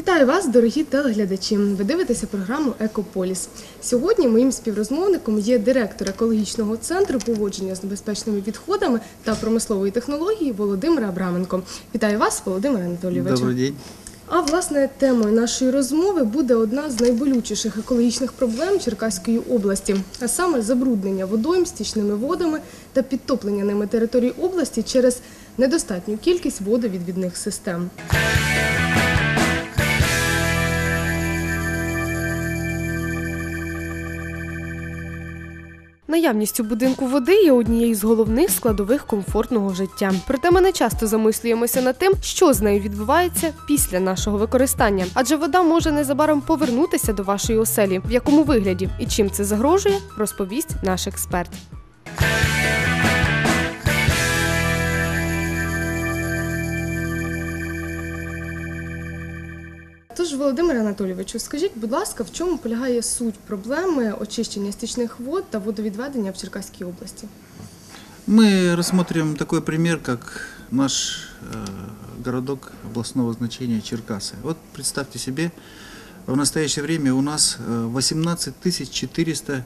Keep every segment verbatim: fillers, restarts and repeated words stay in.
Вітаю вас, дорогі телеглядачі! Ви дивитеся програму «Екополіс». Сьогодні моїм співрозмовником є директор екологічного центру поводження з небезпечними відходами та промислової технології Володимир Абраменко. Вітаю вас, Володимир Анатолійович. Добрий день. А, власне, темою нашої розмови буде одна з найболючіших екологічних проблем Черкаської області, а саме забруднення водойм стічними водами та підтоплення ними територій області через недостатню кількість водовідвідних систем. Наявність у будинку води є однією з головних складових комфортного життя. Проте ми не часто замислюємося над тим, що з нею відбувається після нашого використання. Адже вода може незабаром повернутися до вашої оселі. В якому вигляді і чим це загрожує, розповість наш експерт. Тож, Володимире Анатолійовичу, скажіть, будь ласка, в чому полягає суть проблеми очищення стічних вод та водовідведення в Черкаській области? Мы рассмотрим такой пример, как наш э, городок областного значения Черкасы. Вот представьте себе, в настоящее время у нас восемнадцать тысяч четыреста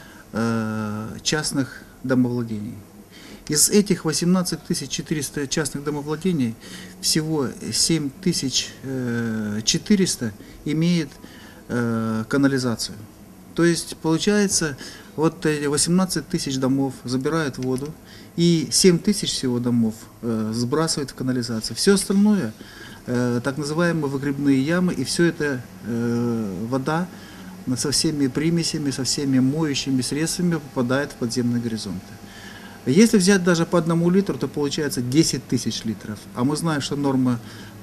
э, частных домовладений. Из этих восемнадцати тисяч чотириста частных домовладений всего семь тысяч четыреста имеет э, канализацию. То есть получается, вот восемнадцать тысяч домов забирают воду, и семь тысяч всего домов э, сбрасывают в канализацию. Все остальное, э, так называемые выгребные ямы, и все это э, вода со всеми примесями, со всеми моющими средствами попадает в подземные горизонты. Если взять даже по одному литру, то получается десять тысяч литров. А мы знаем, что норма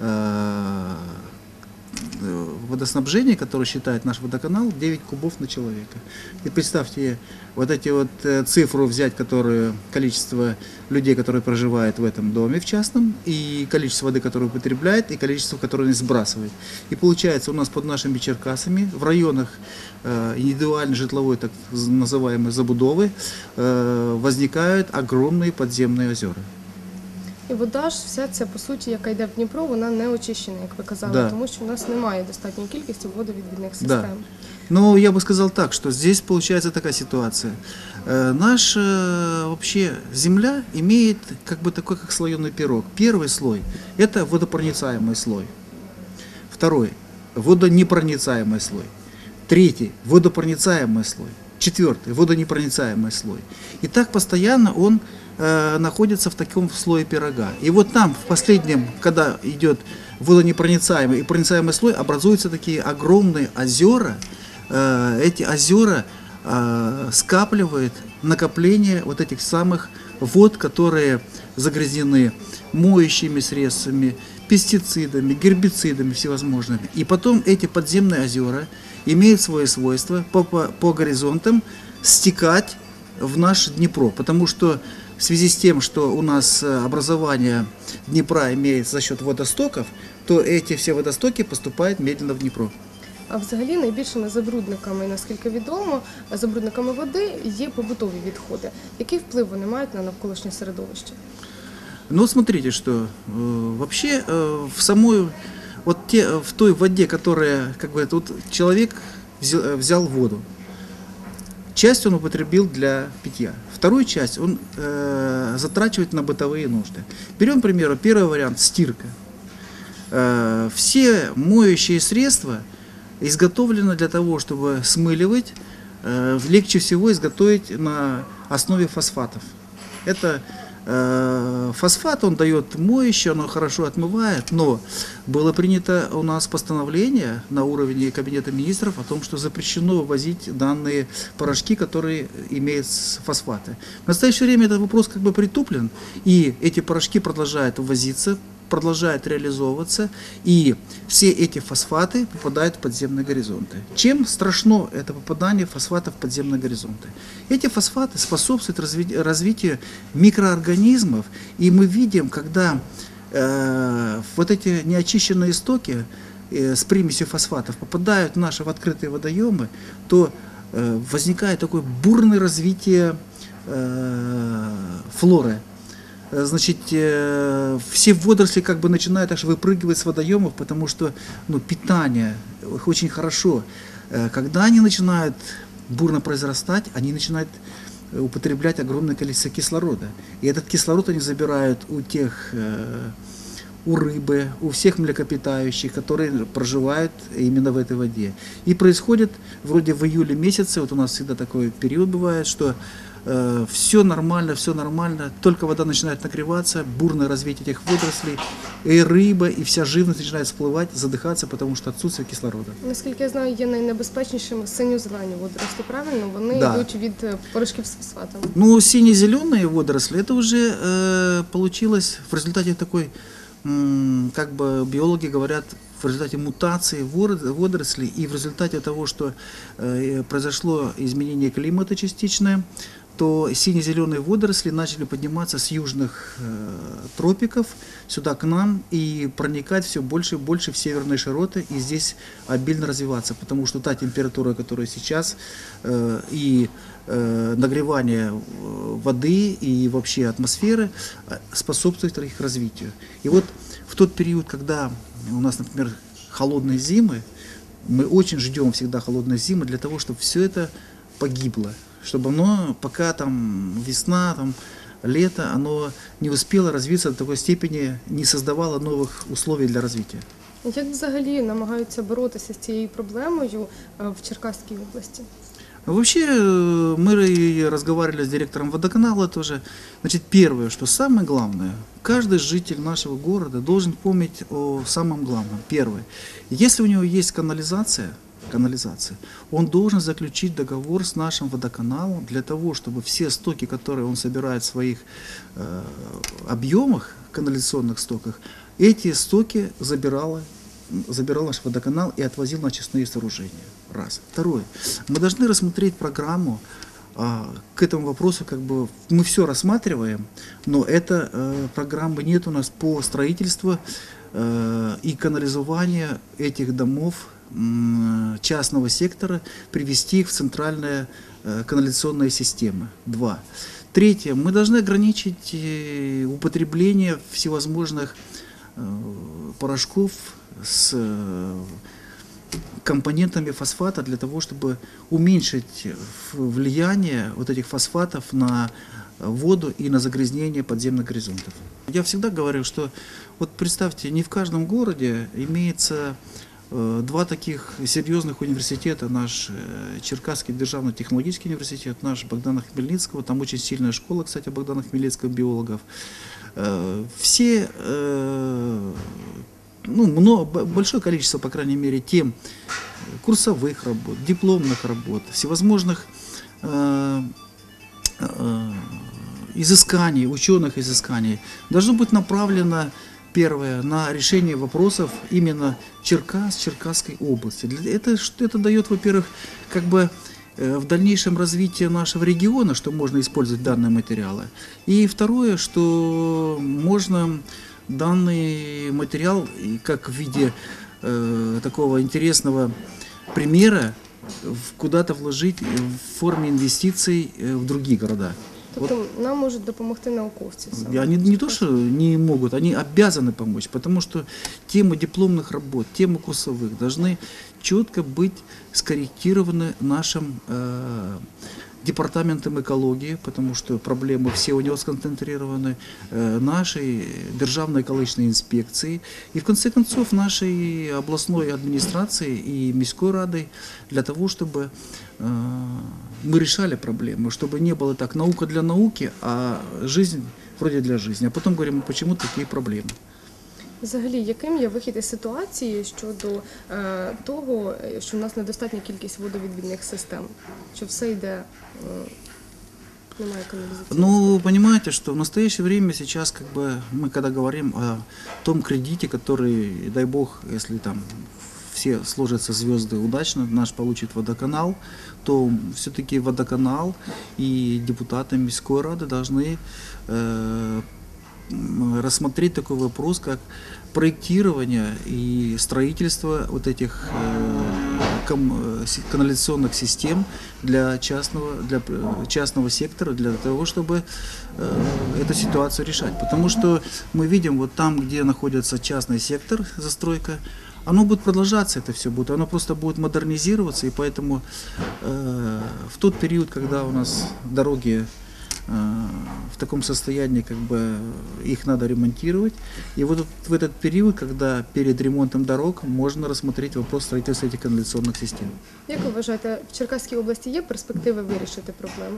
э, водоснабжения, которую считает наш водоканал, девять кубов на человека. И представьте, вот эти вот цифру взять, которые, количество людей, которые проживают в этом доме, в частном, и количество воды, которую употребляет, и количество, которое они сбрасывают. И получается у нас под нашими Черкасами, в районах э, индивидуальной житловой, так называемой забудовы, э, возникают огромные подземные озера. І вода ж вся ця, по суті, яка йде в Дніпро, вона не очищена, як ви казали, да. Тому що в нас немає достатньої кількості водовідвідних систем. Да. Но я бы сказал так, что здесь получается такая ситуация. Э, наша э, вообще земля имеет как бы такой, как слоеный пирог. Первый слой – это водопроницаемый слой. Второй – водонепроницаемый слой. Третий – водопроницаемый слой. Четвертый – водонепроницаемый слой. И так постоянно он э, находится в таком слое пирога. И вот там в последнем, когда идет водонепроницаемый и проницаемый слой, образуются такие огромные озера. Э, эти озера э, скапливают накопление вот этих самых вод, которые загрязнены моющими средствами, пестицидами, гербицидами всевозможными. И потом эти подземные озера имеют свое свойство по, по, по горизонтам стекать в наш Днепро, потому что в связи с тем, что у нас образование Днепра имеется за счет водостоков, то эти все водостоки поступают медленно в Дніпро. А взагалі найбільшими забрудниками, наскільки відомо, забрудниками води є побутові відходи. Який вплив вони мають на навколишнє середовище? Ну, смотрите, что э, вообще э, в самой, вот те, в той воде, которая, как бы, тут человек взял, взял воду, часть он употребил для питья, вторую часть он э, затрачивает на бытовые нужды. Берем, к примеру, первый вариант – стирка. Э, все моющие средства изготовлены для того, чтобы смыливать, э, легче всего изготовить на основе фосфатов. Это фосфат, он дает моющее, оно хорошо отмывает, но было принято у нас постановление на уровне Кабинета министров о том, что запрещено вывозить данные порошки, которые имеют фосфаты. В настоящее время этот вопрос как бы притуплен, и эти порошки продолжают ввозиться, продолжают реализовываться, и все эти фосфаты попадают в подземные горизонты. Чем страшно это попадание фосфатов в подземные горизонты? Эти фосфаты способствуют разви- развитию микроорганизмов, и мы видим, когда э, вот эти неочищенные стоки э, с примесью фосфатов попадают в наши в открытые водоемы, то э, возникает такое бурное развитие э, флоры. э, значит, э, все водоросли как бы начинают аж выпрыгивать с водоемов, потому что, ну, питание их очень хорошо. Э, Когда они начинают бурно произрастать, они начинают употреблять огромное количество кислорода. И этот кислород они забирают у тех, э, у рыбы, у всех млекопитающих, которые проживают именно в этой воде. И происходит вроде в июле месяце, вот у нас всегда такой период бывает, что э, все нормально, все нормально, только вода начинает нагреваться, бурное развитие этих водорослей, и рыба, и вся живность начинает всплывать, задыхаться, потому что отсутствие кислорода. Наскільки я знаю, є найнебезпечнішими синьо-зелені водорослі, правильно? Вони Да. йдуть від е, порошків з фосфатами. Ну, сине-зеленые водоросли, это уже э, получилось в результате такой, м, как бы биологи говорят, в результате мутации вор- водорослей и в результате того, что э, произошло изменение климата частичное, то сине-зеленые водоросли начали подниматься с южных э, тропиков сюда к нам и проникать все больше и больше в северные широты и здесь обильно развиваться, потому что та температура, которая сейчас, э, и э, нагревание э, воды и вообще атмосферы э, способствует их развитию. И вот в тот период, когда у нас, например, холодные зимы, мы очень ждем всегда холодные зимы для того, чтобы все это погибло, чтобы оно, пока там весна, там лето, оно не успело развиться до такой степени, не создавало новых условий для развития. Як взагалі намагаються боротися з цією проблемою е, в Черкаській області? Вообще, э, мы и разговаривали с директором водоканала тоже. Значит, первое, что самое главное, каждый житель нашего города должен помнить о самом главном. Первое, если у него есть канализация, канализация, он должен заключить договор с нашим водоканалом для того, чтобы все стоки, которые он собирает в своих э, объемах, канализационных стоках, эти стоки забирала забирал наш водоканал и отвозил на очистные сооружения. Раз. Второе. Мы должны рассмотреть программу а, к этому вопросу, как бы мы все рассматриваем, но этой э, программы нет у нас по строительству э, и канализованию этих домов м, частного сектора, привести их в центральные э, канализационные системы. Два. Третье. Мы должны ограничить э, употребление всевозможных э, порошков с компонентами фосфата для того, чтобы уменьшить влияние вот этих фосфатов на воду и на загрязнение подземных горизонтов. Я всегда говорю, что вот представьте, не в каждом городе имеется э, два таких серьезных университета, наш э, Черкасский державный технологический университет, наш Богдана Хмельницкого, там очень сильная школа, кстати, Богдана Хмельницкого, биологов. Э, все э, ну, много, большое количество, по крайней мере, тем курсовых работ, дипломных работ, всевозможных э, э, изысканий, ученых изысканий должно быть направлено, первое, на решение вопросов именно Черкас, Черкасской области. Это, это дает, во-первых, как бы э, в дальнейшем развитии нашего региона, что можно использовать данные материалы. И второе, что можно данный материал, как в виде э, такого интересного примера, куда-то вложить в форме инвестиций в другие города. Тобто вот. Нам можуть допомогти науковці. И они не то, что не могут, они обязаны помочь, потому что темы дипломных работ, темы курсовых должны четко быть скорректированы нашим э, департаментом экологии, потому что проблемы все у него сконцентрированы, э, нашей Державной экологичной инспекции и, в конце концов, нашей областной администрации и міської ради для того, чтобы э, мы решали проблемы, чтобы не было так наука для науки, а жизнь вроде для жизни. А потом говорим, почему такие проблемы. Взагалі, яким є вихід із ситуації щодо е, того, що в нас недостатня кількість водовідвідних систем, що все йде, е, немає каналізації? Ну, понимаете, что в настоящее время сейчас, как бы, мы когда говорим о том кредите, который, дай бог, если там все сложатся звезды удачно, наш получит водоканал, то все-таки водоканал и депутаты міської ради должны э, рассмотреть такой вопрос, как проектирование и строительство вот этих э, ком- э, си- канализационных систем для частного, для э, частного сектора, для того, чтобы э, эту ситуацию решать. Потому что мы видим, вот там, где находится частный сектор, застройка, оно будет продолжаться, это все будет, оно просто будет модернизироваться, и поэтому э, в тот период, когда у нас дороги э, в таком состоянии, как бы их надо ремонтировать, и вот в этот период, когда перед ремонтом дорог, можно рассмотреть вопрос строительства этих канализационных систем. Як ви вважаєте, в Черкаській області є перспективи вирішити проблему?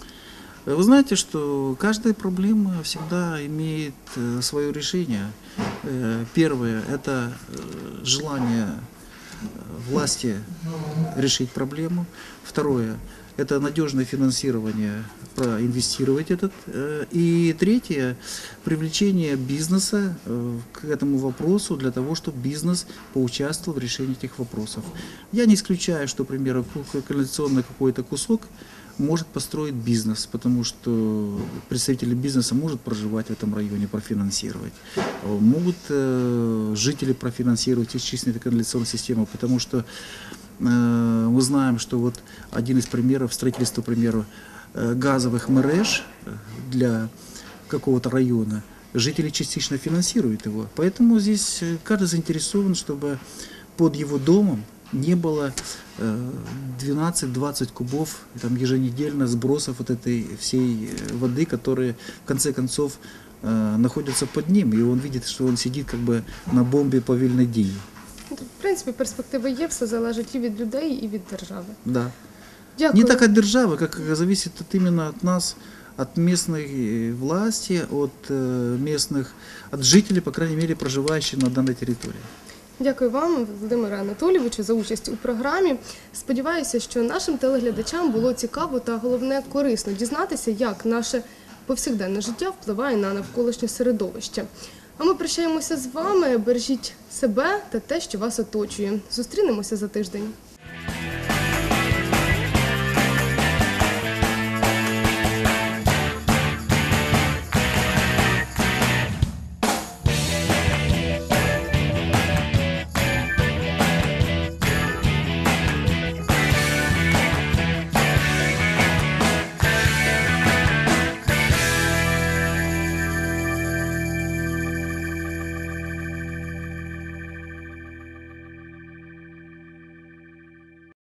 Вы знаете, что каждая проблема всегда имеет э, свое решение. Э, Первое – это э, желание э, власти решить проблему. Второе – это надежное финансирование, проинвестировать этот. Э, И третье – привлечение бизнеса э, к этому вопросу для того, чтобы бизнес поучаствовал в решении этих вопросов. Я не исключаю, что, к примеру, канализационный какой-то кусок может построить бизнес, потому что представители бизнеса могут проживать в этом районе, профинансировать. Могут э, жители профинансировать исчислительную канализационную систему, потому что э, мы знаем, что вот один из примеров строительства, к примеру, э, газовых мереж для какого-то района, жители частично финансируют его. Поэтому здесь каждый заинтересован, чтобы под его домом не было двенадцать-двадцать кубов там, еженедельно сбросов вот этой всей воды, которые в конце концов э, находятся под ним, и он видит, что он сидит как бы на бомбе повільної дії. В принципі, перспективи є, все залежить і від людей, і від держави. Да. Дякую. Не так от державы, как зависит от, именно от нас, от местной власти, от э, местных, от жителей, по крайней мере, проживающих на данной территории. Дякую вам, Володимире Анатолійовичу, за участь у програмі. Сподіваюся, що нашим телеглядачам було цікаво та, головне, корисно дізнатися, як наше повсякденне життя впливає на навколишнє середовище. А ми прощаємося з вами, бережіть себе та те, що вас оточує. Зустрінемося за тиждень.